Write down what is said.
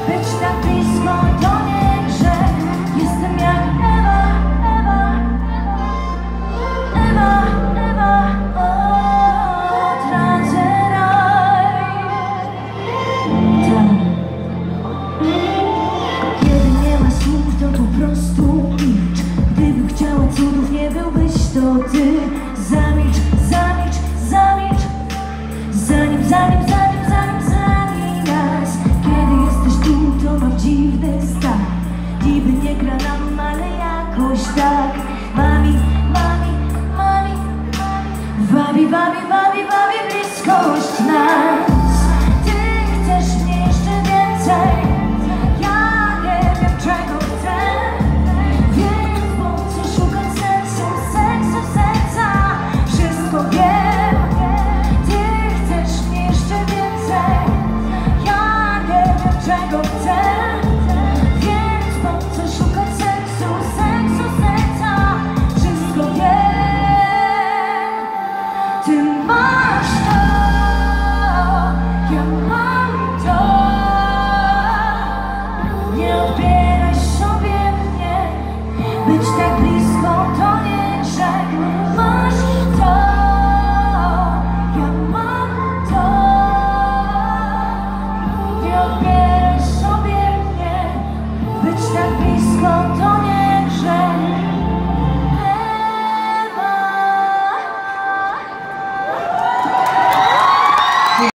Być tak blisko to nie grzech. Jestem jak Ewa, tracę raj. Kiedy nie ma słów, to po prostu milcz. Gdybym chciała cudów, nie byłbyś to ty. Zamilcz, zamilcz, zamilcz, zanim nas. Kiedy jesteś tu, to mam dziwny stan. Niby nie gra nam, ale jakoś tak. Wabi bliskość nas. Ty chcesz mnie jeszcze więcej. Ja nie wiem, czego chcę. Wiem, po co szukać seksu serca. Wszystko wiem. Ty chcesz mnie jeszcze więcej. Ja nie wiem, czego chcę.